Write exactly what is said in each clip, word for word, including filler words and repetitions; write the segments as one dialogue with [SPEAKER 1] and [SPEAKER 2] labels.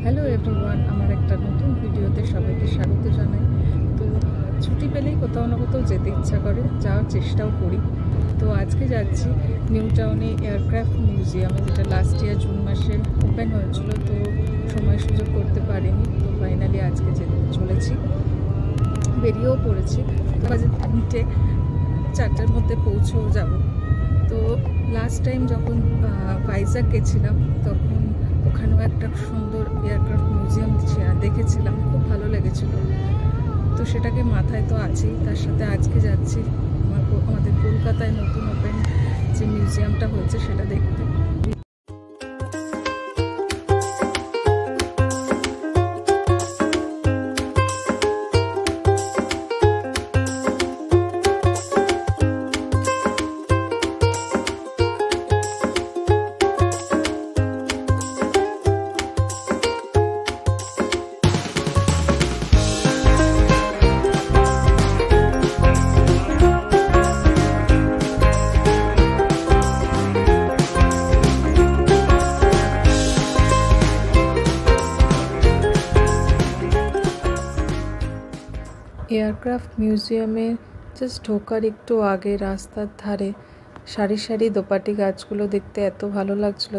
[SPEAKER 1] Hello everyone, আমার একটা নতুন ভিডিওতে সবাইকে স্বাগত জানাই। তো ছুটি পেলেই কোথাও না কোথাও যেতে ইচ্ছা করে, যাওয়ার চেষ্টাও করি। তো আজকে যাচ্ছি নিউটাউনে এয়ারক্রাফট মিউজিয়ামে, যেটা লাস্ট ইয়ার জুন মাসে ওপেন হয়েছিল। তো সময় সুযোগ করতে পারিনি, তো ফাইনালি আজকে যেতে চলেছি, বেরিয়েও পড়েছি। বাজে তিনটে, চারটার মধ্যে পৌঁছেও যাব। তো লাস্ট টাইম যখন ভাইজাগ গেছিলাম তখন ওখানেও একটা সুন্দর এয়ারক্রাফট মিউজিয়াম দেখেছিলাম, খুব ভালো লেগেছিল। তো সেটাকে মাথায় তো আছেই, তার সাথে আজকে যাচ্ছি আমার আমাদের কলকাতায় নতুন ওপেন যে মিউজিয়ামটা হয়েছে সেটা দেখতে। এয়ারক্রাফট মিউজিয়ামে জাস্ট ঢোকার একটু আগে রাস্তার ধারে সারি সারি দোপাটি গাছগুলো দেখতে এত ভালো লাগছিল।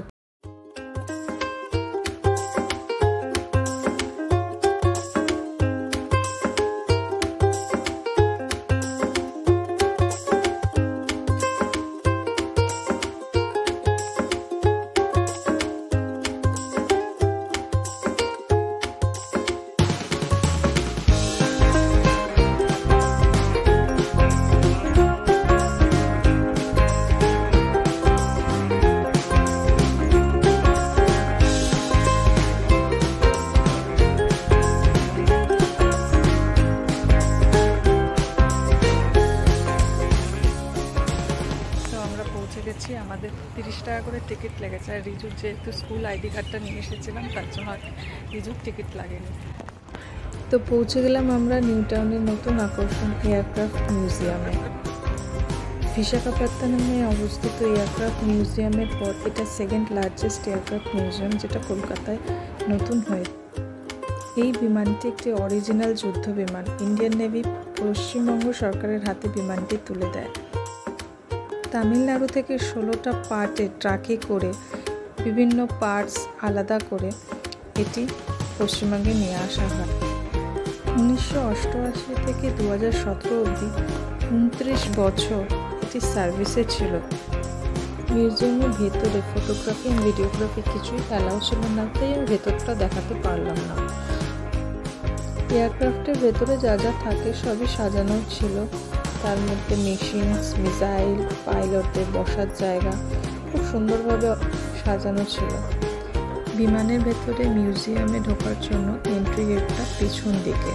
[SPEAKER 1] গেছি, আমাদের তিরিশ টাকা করে টিকিট লেগেছে। আর রিজুর যেহেতু স্কুল আইডি কার্ডটা নিয়ে এসেছিলাম তার জন্য আর রিজুর টিকিট লাগেনি। তো পৌঁছে গেলাম আমরা নিউটাউনের নতুন আকর্ষণ এয়ারক্রাফট মিউজিয়ামে। বিশাখাপত্তনমে অবস্থিত এয়ারক্রাফট মিউজিয়ামের পর এটা সেকেন্ড লার্জেস্ট এয়ারক্রাফট মিউজিয়াম, যেটা কলকাতায় নতুন হয়ে। এই বিমানটি একটি অরিজিনাল যুদ্ধ বিমান। ইন্ডিয়ান নেভি পশ্চিমবঙ্গ সরকারের হাতে বিমানটি তুলে দেয়। তামিলনাড়ু থেকে ষোলোটা পার্টে ট্রাকে করে বিভিন্ন পার্টস আলাদা করে এটি পশ্চিমবঙ্গে নিয়ে আসা হয়। উনিশশো অষ্টআশি থেকে দু হাজার সতেরো অবধি উনত্রিশ বছর এটি সার্ভিসে ছিল। মিউজিয়ামের ভেতরে ফটোগ্রাফি এবং ভিডিওগ্রাফি কিছুই অ্যালাউ ছিল না, তাই আমি ভেতরটা দেখাতে পারলাম না। এয়ারক্রাফটের ভেতরে যা যা থাকে সবই সাজানো ছিল, তার মধ্যে মেশিনস, মিসাইল, পাইলটের বসার জায়গা খুব সুন্দরভাবে সাজানো ছিল। বিমানের ভেতরে মিউজিয়ামে ঢোকার জন্য এন্ট্রি গেটটা পিছন দিকে।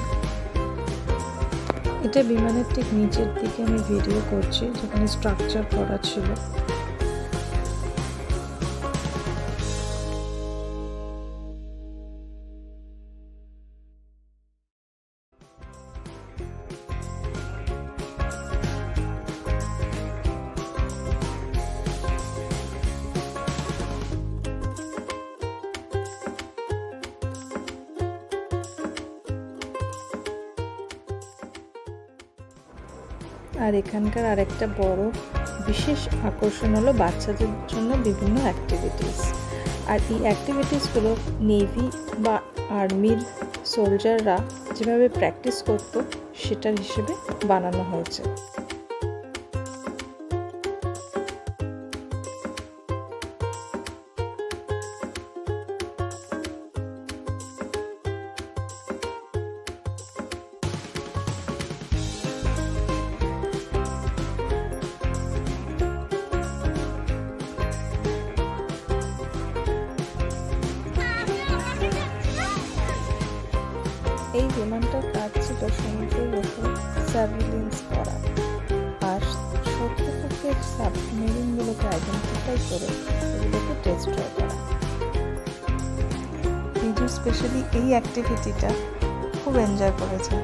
[SPEAKER 1] এটা বিমানের ঠিক নিচের দিকে আমি ভিডিও করছি, যেখানে স্ট্রাকচার করা ছিল। আর এখানকার আরেকটা বড় বিশেষ আকর্ষণ হলো বাচ্চাদের জন্য বিভিন্ন অ্যাক্টিভিটিস। আর এই অ্যাক্টিভিটিসগুলো নেভি বা আর্মির সোলজাররা যেভাবে প্র্যাকটিস করতো সেটার হিসেবে বানানো হয়েছে। এই বিমানটার কাজ ছিল সমুদ্রের ওপর সার্ভিলেন্স করা আর শত্রুপক্ষের সাবমেরিনগুলোকে আইডেন্টিফাই করে এগুলোকে ডিস্ট্রয় করা। রিজু স্পেশালি এই অ্যাক্টিভিটিটা খুব এনজয় করেছে।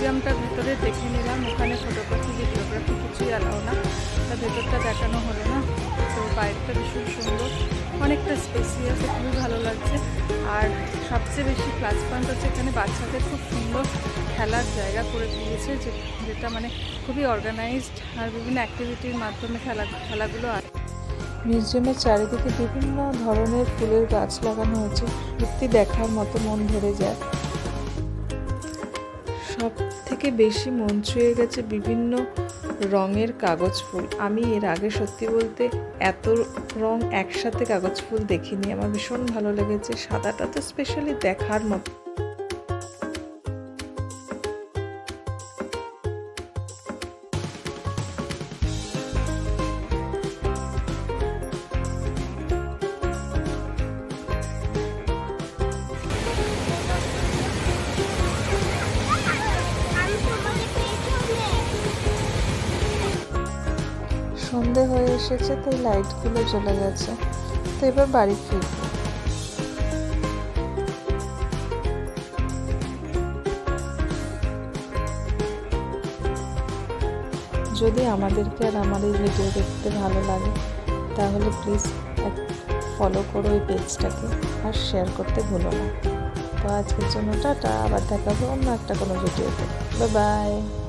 [SPEAKER 1] মিউজিয়ামটার ভিতরে দেখে নিলাম, ওখানে ফটোগ্রাফি ভিডিওগ্রাফি কিছুই অ্যালাউ না, তা ভেতরটা দেখানো হলো না। তো বাইরেটা ভীষণ সুন্দর, অনেকটা স্পেসিয়াস, খুবই ভালো লাগছে। আর সবচেয়ে বেশি প্লাস পয়েন্ট হচ্ছে এখানে বাচ্চাদের খুব সুন্দর খেলার জায়গা করে দিয়েছে, যে যেটা মানে খুবই অর্গানাইজড, আর বিভিন্ন অ্যাক্টিভিটির মাধ্যমে খেলা খেলাগুলো আর মিউজিয়ামের চারিদিকে বিভিন্ন ধরনের ফুলের গাছ লাগানো হয়েছে, সত্যি দেখার মতো মন ভরে যায়। সব থেকে বেশি মন ছুঁয়ে গেছে বিভিন্ন রঙের কাগজ ফুল। আমি এর আগে সত্যি বলতে এত রং একসাথে কাগজ ফুল দেখিনি, আমার ভীষণ ভালো লেগেছে। সাদাটা তো স্পেশালি দেখার মতো। সন্ধে হয়ে এসেছে, তাই লাইটগুলো চলে গেছে, তো এবার বাড়ি ফিরব। যদি আমাদেরকে আর আমার এই ভিডিও দেখতে ভালো লাগে তাহলে প্লিজ ফলো করো এই পেজটাকে, আর শেয়ার করতে ভুলো না। তো আজকের জন্য টাটা, আবার দেখাবো অন্য একটা কোনো ভিডিওতে। Bye by.